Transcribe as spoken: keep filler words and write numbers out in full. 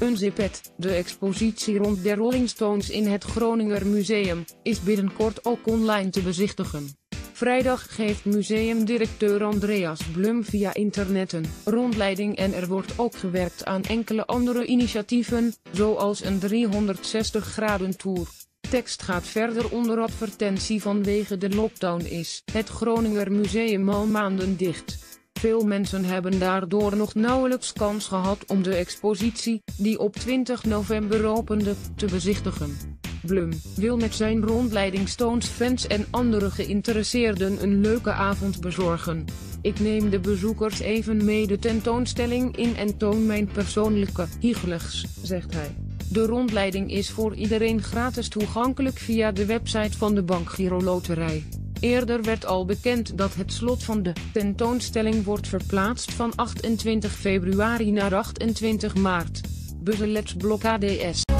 Unzipped, de expositie rond de Rolling Stones in het Groninger Museum, is binnenkort ook online te bezichtigen. Vrijdag geeft museumdirecteur Andreas Blum via internet een rondleiding en er wordt ook gewerkt aan enkele andere initiatieven, zoals een driehonderdzestig graden tour. Tekst gaat verder onder advertentie vanwege de lockdown is het Groninger Museum al maanden dicht. Veel mensen hebben daardoor nog nauwelijks kans gehad om de expositie, die op twintig november opende, te bezichtigen. Blum wil met zijn rondleiding Stones-fans en andere geïnteresseerden een leuke avond bezorgen. Ik neem de bezoekers even mee de tentoonstelling in en toon mijn persoonlijke hygienes, zegt hij. De rondleiding is voor iedereen gratis toegankelijk via de website van de Bank Giro Loterij. Eerder werd al bekend dat het slot van de tentoonstelling wordt verplaatst van achtentwintig februari naar achtentwintig maart. Bezeleps blokkades.